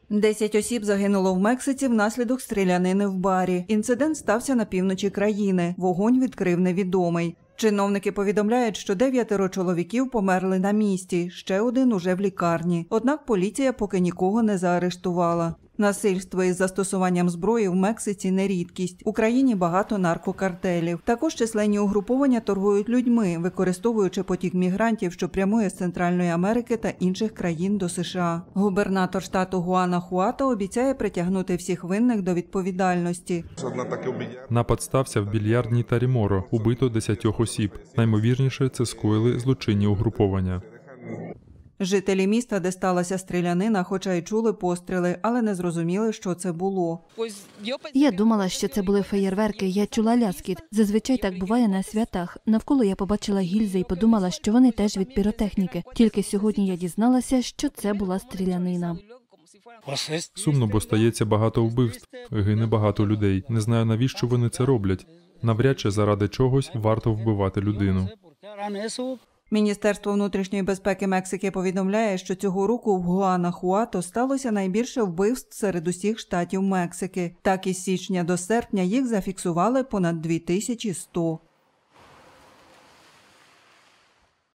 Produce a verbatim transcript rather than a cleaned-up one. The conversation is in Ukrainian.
Десять осіб загинуло в Мексиці внаслідок стрілянини в барі. Інцидент стався на півночі країни. Вогонь відкрив невідомий. Чиновники повідомляють, що дев'ятеро чоловіків померли на місці, ще один уже в лікарні. Однак поліція поки нікого не заарештувала. Насильство із застосуванням зброї в Мексиці не рідкість. В Україні багато наркокартелів. Також численні угруповання торгують людьми, використовуючи потік мігрантів, що прямує з Центральної Америки та інших країн до США. Губернатор штату Гуанахуато обіцяє притягнути всіх винних до відповідальності. Напад стався в більярдній Таріморо. Убито десятьох осіб. Наймовірніше, це скоїли злочинні угруповання. Жителі міста, де сталася стрілянина, хоча й чули постріли, але не зрозуміли, що це було. Я думала, що це були феєрверки, я чула ляскіт. Зазвичай так буває на святах. Навколо я побачила гільзи і подумала, що вони теж від піротехніки. Тільки сьогодні я дізналася, що це була стрілянина. Сумно, бо стається багато вбивств. Гине багато людей. Не знаю, навіщо вони це роблять. Навряд чи заради чогось варто вбивати людину. Міністерство внутрішньої безпеки Мексики повідомляє, що цього року в Гуанахуато сталося найбільше вбивств серед усіх штатів Мексики. Так із січня до серпня їх зафіксували понад дві тисячі сто.